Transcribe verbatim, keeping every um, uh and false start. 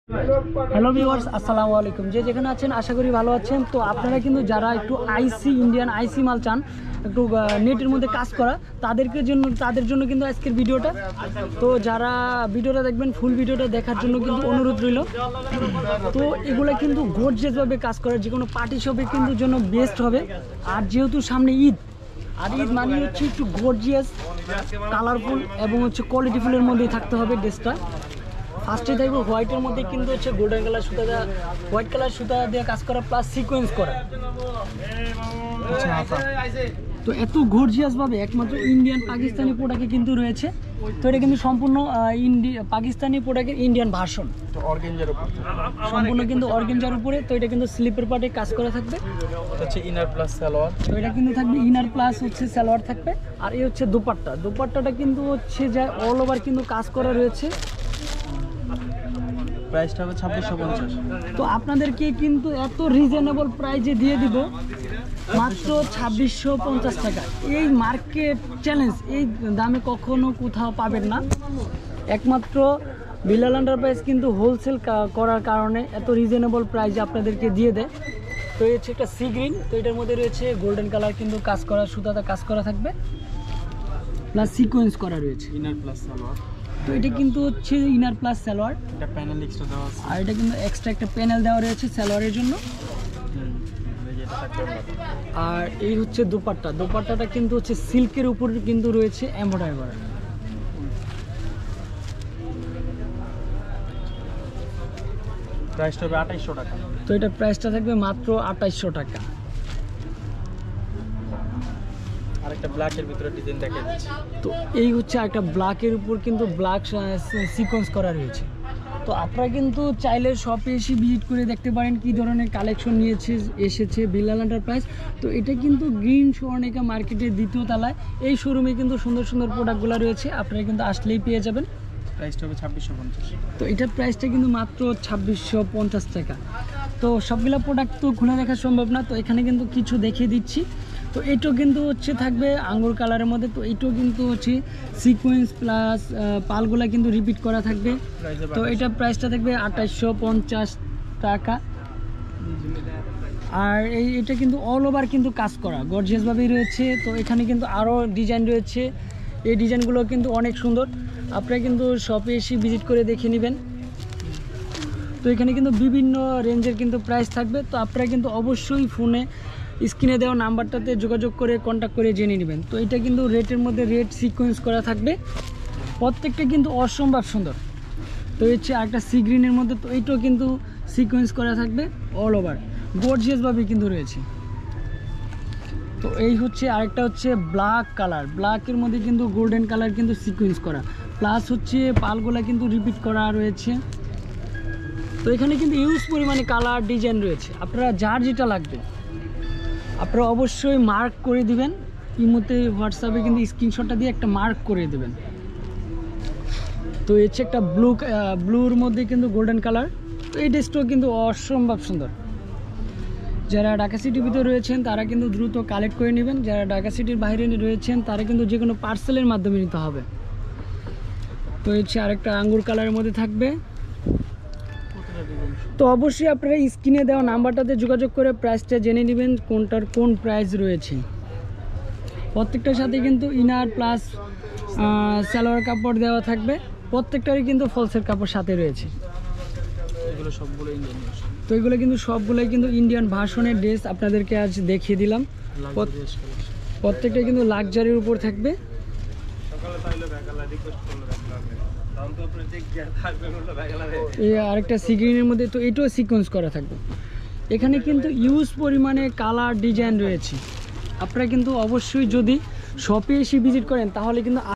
Hello viewers, আসসালামু আলাইকুম। যে যেখানে আছেন আশা করি ভালো আছেন। তো আপনারা কিন্তু যারা একটু আইসি ইন্ডিয়ান আইসি মাল চান, একটু নেটের মধ্যে কাজ করা, তাদেরকে জন্য তাদের জন্য কিন্তু আজকের ভিডিওটা। তো যারা ভিডিওটা দেখবেন ফুল ভিডিওটা দেখার জন্য কিন্তু অনুরোধ রইল। তো এগুলো কিন্তু গর্জিয়াসভাবে কাজ করা, যে কোনো পার্টি শপে কিন্তু জন্য বেস্ট হবে। আর যেহেতু সামনে ঈদ, আর ঈদ মানে হচ্ছে একটু গর্জিয়াস, কালারফুল এবং হচ্ছে কোয়ালিটি ফুলের মধ্যেই থাকতে হবে ড্রেসটা। ফার্স্টে দেখবো হোয়াইটের মধ্যে কিন্তু হচ্ছে গোল্ডেন কালার সুতা দেওয়া, হোয়াইট কালার সুতা দিয়ে কাজ করা প্লাস সিকোয়েন্স করা। তো এত গর্জিয়াস ভাবে একমাত্র ইন্ডিয়ান পাকিস্তানি প্রোডাক্টে কিন্তু রয়েছে। তো এটা কিন্তু সম্পূর্ণ ইন্ডিয়া পাকিস্তানি প্রোডাক্টের ইন্ডিয়ান ভার্সন, সম্পূর্ণ কিন্তু অর্গেঞ্জার উপরে। তো এটা কিন্তু স্লিপের পার্টে কাজ করা থাকবে, হচ্ছে ইনার প্লাস সালোয়ার। তো এটা কিন্তু থাকবে ইনার প্লাস হচ্ছে সালোয়ার থাকবে। আর এই হচ্ছে দোপাট্টা, দোপাট্টাটা কিন্তু হচ্ছে যা অল ওভার কিন্তু কাজ করা রয়েছে। প্রাইসটা হবে ছাব্বিশশো পঞ্চাশ। তো আপনাদেরকে কিন্তু এত রিজনেবল প্রাইজে দিয়ে দিব মাত্র ছাব্বিশশো পঞ্চাশ টাকা। এই মার্কেট চ্যালেঞ্জ, এই দামে কখনো কোথাও পাবেন না। একমাত্র বিলাল এন্টারপ্রাইজ কিন্তু হোলসেল করার কারণে এত রিজনেবল প্রাইজে আপনাদেরকে দিয়ে দেয়। তো এই হচ্ছে একটা সি গ্রিন, তো এটার মধ্যে রয়েছে গোল্ডেন কালার কিন্তু কাজ করা, সুতাতে কাজ করা থাকবে প্লাস সিকোয়েন্স করা রয়েছে। Inner plus salwar. তো এটা কিন্তু হচ্ছে ইনার প্লাস সালোয়ার, এটা প্যানেল এক্সট্রা দেওয়া আছে। আর এটা কিন্তু এক্সট্রা একটা প্যানেল দেওয়া রয়েছে সালোয়ারের জন্য। আর এই হচ্ছে দোপাট্টা, দোপাট্টাটা কিন্তু হচ্ছে সিল্কের উপর কিন্তু রয়েছে এমব্রয়ডারি করা। প্রাইসটা হবে আঠাইশশো টাকা। তো এটা প্রাইসটা থাকবে মাত্র আঠাইশশো টাকা। আরেকটা ব্ল্যাকের ভিতরে ডিজাইন দেখাই দিচ্ছি। তো এই হচ্ছে একটা ব্ল্যাকের উপর কিন্তু ব্ল্যাক সিকোয়েন্স করা রয়েছে। তো আপনারা কিন্তু চাইলে শপে এসে ভিজিট করে দেখতে পারেন কী ধরনের কালেকশন নিয়েছে এসেছে বিলাল এন্টারপ্রাইজ। তো এটা কিন্তু গ্রিন স্বর্ণিকা মার্কেটের দ্বিতীয় তলায় এই শোরুমে কিন্তু সুন্দর সুন্দর প্রোডাক্টগুলো রয়েছে, আপনারা কিন্তু আসলেই পেয়ে যাবেন। প্রাইসটা হবে ছাব্বিশশো পঞ্চাশ। তো এটার প্রাইসটা কিন্তু মাত্র ছাব্বিশশো পঞ্চাশ টাকা। তো সবগুলো প্রোডাক্ট তো খুলে দেখা সম্ভব না, তো এখানে কিন্তু কিছু দেখিয়ে দিচ্ছি। তো এইটাও কিন্তু হচ্ছে থাকবে আঙ্গুর কালারের মধ্যে। তো এইটাও কিন্তু হচ্ছে সিকোয়েন্স প্লাস পালগুলা কিন্তু রিপিট করা থাকবে। তো এটার প্রাইসটা থাকবে আঠাশশো পঞ্চাশ টাকা। আর এই এটা কিন্তু অল ওভার কিন্তু কাজ করা গর্জিয়াসভাবেই রয়েছে। তো এখানে কিন্তু আরও ডিজাইন রয়েছে, এই ডিজাইনগুলো কিন্তু অনেক সুন্দর, আপনারা কিন্তু শপে এসে ভিজিট করে দেখে নেবেন। তো এখানে কিন্তু বিভিন্ন রেঞ্জের কিন্তু প্রাইস থাকবে। তো আপনারা কিন্তু অবশ্যই ফোনে স্ক্রিনে দেওয়া নাম্বারটাতে যোগাযোগ করে কন্ট্যাক্ট করে জেনে নেবেন। তো এটা কিন্তু রেটের মধ্যে রেট সিকোয়েন্স করা থাকবে, প্রত্যেকটা কিন্তু অসম্ভব সুন্দর। তো হচ্ছে আরেকটা সি গ্রিনের মধ্যে, তো এইটাও কিন্তু সিকোয়েন্স করা থাকবে অল ওভার, গর্জিয়াসভাবে কিন্তু রয়েছে। তো এই হচ্ছে আরেকটা হচ্ছে ব্ল্যাক কালার, ব্ল্যাকের মধ্যে কিন্তু গোল্ডেন কালার কিন্তু সিকোয়েন্স করা, প্লাস হচ্ছে পালগুলা কিন্তু রিপিট করা রয়েছে। তো এখানে কিন্তু ইউজ পরিমাণে কালার ডিজাইন রয়েছে, আপনারা যার যেটা লাগবে আপনারা অবশ্যই মার্ক করে দিবেন। ইমোতে হোয়াটসঅ্যাপে কিন্তু স্ক্রিনশটটা দিয়ে একটা মার্ক করে দেবেন। তো এই হচ্ছে একটা ব্লু ব্লুর মধ্যে কিন্তু গোল্ডেন কালার। তো এই ড্রেসটাও কিন্তু অসম্ভব সুন্দর। যারা ঢাকা সিটির ভিতরে রয়েছেন তারা কিন্তু দ্রুত কালেক্ট করে নেবেন, যারা ঢাকা সিটির বাইরে রয়েছেন তারা কিন্তু যে কোনো পার্সেলের মাধ্যমে নিতে হবে। তো হচ্ছে আরেকটা আঙ্গুর কালারের মধ্যে থাকবে। তো অবশ্যই আপনারা স্ক্রিনে দেওয়া নাম্বারটাতে যোগাযোগ করে প্রাইসটা জেনে নেবেন কোনটার কোন প্রাইস রয়েছে। প্রত্যেকটার সাথে কিন্তু ইনার প্লাস সালোয়ার কাপড় দেওয়া থাকবে, প্রত্যেকটারই কিন্তু ফলসের কাপড় সাথে রয়েছে। এগুলো সবগুলো ইন্ডিয়ান ভার্সন। তো এগুলো কিন্তু সবগুলোই কিন্তু ইন্ডিয়ান ভার্সনের ড্রেস আপনাদেরকে আজ দেখিয়ে দিলাম। প্রত্যেকটা কিন্তু লাক্সারির উপর থাকবে। এই আরেকটা সি গ্রিনের মধ্যে, তো এটাও সিকোয়েন্স করা থাকবে। এখানে কিন্তু ইউজ পরিমাণে কালার ডিজাইন রয়েছে, আপনারা কিন্তু অবশ্যই যদি শপে এসে ভিজিট করেন তাহলে কিন্তু